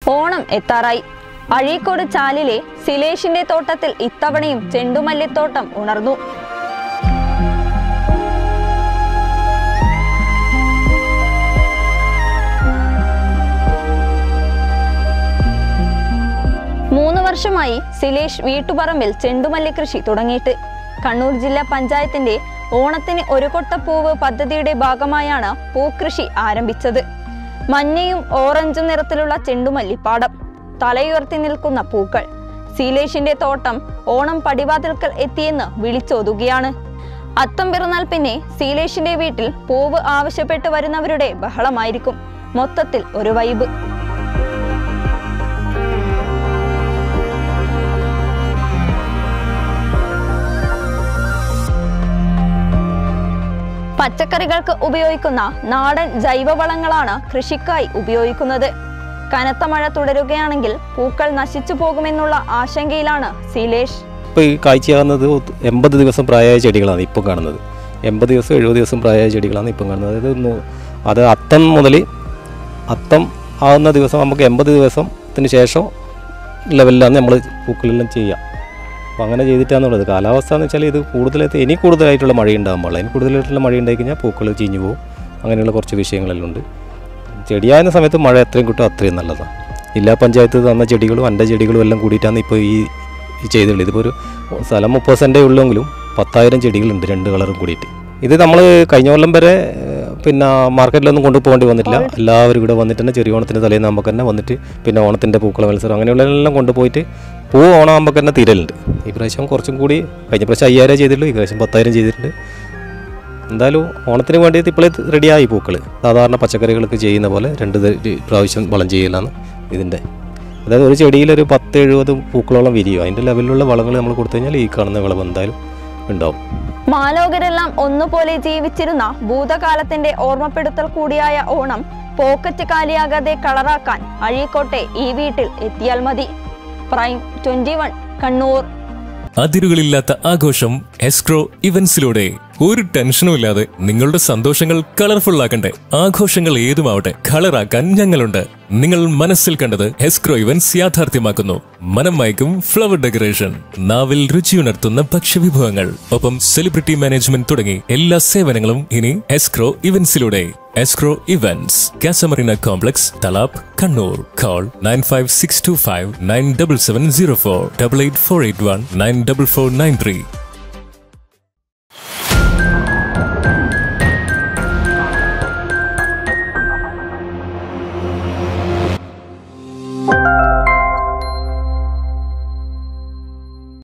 ഓണം എത്താറായി. അഴീക്കോട് ചാലിലെ സിലേഷിന്റെ തോട്ടത്തിൽ ഇത്തവണയും ചെണ്ടുമല്ലിത്തോട്ടം ഉണർന്നു. മൂന്ന് വർഷമായി സിലേഷ് വീട്ടുപറമ്പിൽ ചെണ്ടുമല്ലി കൃഷി തുടങ്ങിയിട്ട്. കണ്ണൂർ ജില്ലാ പഞ്ചായത്തിന്റെ ഓണത്തിന് ഒരു കൊട്ടപ്പൂവ് പദ്ധതിയുടെ ഭാഗമായാണ് പൂക്കൃഷി ആരംഭിച്ചത്. മഞ്ഞയും ഓറഞ്ചും നിറത്തിലുള്ള ചെണ്ടുമല്ലിപ്പാടം, തലയുയർത്തി നിൽക്കുന്ന പൂക്കൾ. സിലേഷിന്റെ തോട്ടം ഓണം പടിവാതിൽക്കൽ എത്തിയെന്ന് വിളിച്ചോതുകയാണ്. അത്തം പിറന്നാൽ പിന്നെ സിലേഷിന്റെ വീട്ടിൽ പൂവ് ആവശ്യപ്പെട്ട് വരുന്നവരുടെ ബഹളമായിരിക്കും. മൊത്തത്തിൽ ഒരു വൈബ്. പച്ചക്കറികൾക്ക് ഉപയോഗിക്കുന്ന നാടൻ ജൈവവളങ്ങളാണ് കൃഷിക്കായി ഉപയോഗിക്കുന്നത്. കനത്ത മഴ തുടരുകയാണെങ്കിൽ പൂക്കൾ നശിച്ചു പോകുമെന്നുള്ള ആശങ്കയിലാണ് സിലേഷ്. ഇപ്പോൾ ഈ കാഴ്ചയാകുന്നത് 80 ദിവസം പ്രായമായ ചെടികളാണ് ഇപ്പം കാണുന്നത്. 80 ദിവസം 70 ദിവസം പ്രായമായ ചെടികളാണ് ഇപ്പം കാണുന്നത്. അത് അത്തം മുതൽ അത്തം ആകുന്ന ദിവസം നമുക്ക് 80 ദിവസത്തിന് ശേഷം ലെവലിലാണ് നമ്മൾ പൂക്കളെല്ലാം ചെയ്യുക. അപ്പോൾ അങ്ങനെ ചെയ്തിട്ടാണെന്നുള്ളത്. കാലാവസ്ഥ എന്ന് വെച്ചാൽ ഇത് ഇനി കൂടുതലായിട്ടുള്ള മഴ ഉണ്ടാകുമ്പോൾ ഇനി കൂടുതലായിട്ടുള്ള മഴ ഉണ്ടായി കഴിഞ്ഞാൽ പൂക്കൾ ചീഞ്ഞു പോകും. അങ്ങനെയുള്ള കുറച്ച് വിഷയങ്ങളെല്ലാം ഉണ്ട്. ചെടിയാകുന്ന സമയത്ത് മഴ എത്രയും കിട്ടും അത്രയും നല്ലതാണ്. ജില്ലാ പഞ്ചായത്ത് തന്ന ചെടികളും എൻ്റെ ചെടികളും എല്ലാം കൂടിയിട്ടാണ് ഇപ്പോൾ ഈ ചെയ്തുള്ളത്. ഇതിപ്പോൾ ഒരു സ്ഥലം 30 സെൻറ്റേ ഉള്ളെങ്കിലും 10,000 ചെടികളുണ്ട് 2 കളറും കൂടിയിട്ട്. ഇത് നമ്മൾ കഴിഞ്ഞ കൊല്ലം വരെ പിന്നെ മാർക്കറ്റിലൊന്നും കൊണ്ടുപോകേണ്ടി വന്നിട്ടില്ല. എല്ലാവരും ഇവിടെ വന്നിട്ട് തന്നെ ചെറിയ ഓണത്തിൻ്റെ തലേന്ന് നമുക്ക് തന്നെ വന്നിട്ട് പിന്നെ ഓണത്തിൻ്റെ പൂക്കള മത്സരം അങ്ങനെയുള്ളതെല്ലാം കൊണ്ടുപോയിട്ട് പൂ ഓണം നമുക്ക് തന്നെ തീരലുണ്ട്. ഈ പ്രാവശ്യം കുറച്ചും കൂടി കഴിഞ്ഞ പ്രാവശ്യം 5,000 ചെയ്തിട്ടുള്ളൂ, ഈ പ്രാവശ്യം 10,000 ചെയ്തിട്ടുണ്ട്. എന്തായാലും ഓണത്തിന് വേണ്ടിയിട്ട് ഇപ്പോൾ റെഡിയായി പൂക്കൾ. സാധാരണ പച്ചക്കറികൾക്ക് ചെയ്യുന്ന പോലെ 2 പ്രാവശ്യം വളം ചെയ്യലാണ് ഇതിൻ്റെ. അതായത് ഒരു ചെടിയിലൊരു 10-70 പൂക്കളോളം വിരിയും. അതിൻ്റെ ലെവലിലുള്ള വളങ്ങൾ നമ്മൾ കൊടുത്തു കഴിഞ്ഞാൽ ഈ കാണുന്ന വിളവ് എന്തായാലും ഉണ്ടാവും. മാലോകരെല്ലാം ഒന്നുപോലെ ജീവിച്ചിരുന്ന ഭൂതകാലത്തിന്റെ ഓർമ്മപ്പെടുത്തൽ കൂടിയായ ഓണം പോക്കറ്റ് കാലിയാകാതെ കളറാക്കാൻ അഴീക്കോട്ടെ ഈ വീട്ടിൽ എത്തിയാൽ മതി. പ്രൈം 21 കണ്ണൂർ. അതിരുകളില്ലാത്ത ആഘോഷം എസ്ക്രോ ഇവന്റ്സിലൂടെ. ഒരു ടെൻഷനും ഇല്ലാതെ നിങ്ങളുടെ സന്തോഷങ്ങൾ കളർഫുൾ ആക്കണ്ടേ? ആഘോഷങ്ങൾ ഏതുമാവട്ടെ, കളറാക്കാൻ ഞങ്ങളുണ്ട്. നിങ്ങൾ മനസ്സിൽ കണ്ടത് എസ്ക്രോ ഇവന്റ്സ് യാഥാർത്ഥ്യമാക്കുന്നു. മനം മയക്കും ഫ്ലവർ ഡെക്കറേഷൻ, നാവിൽ രുചിയുണർത്തുന്ന ഭക്ഷ്യവിഭവങ്ങൾ, ഒപ്പം സെലിബ്രിറ്റി മാനേജ്മെന്റ് തുടങ്ങി എല്ലാ സേവനങ്ങളും ഇനി എസ്ക്രോ ഇവന്റ്സിലൂടെ. Escrow events, Casamarina complex, Talap, Kannur. Call 95625 97704 88481 94493.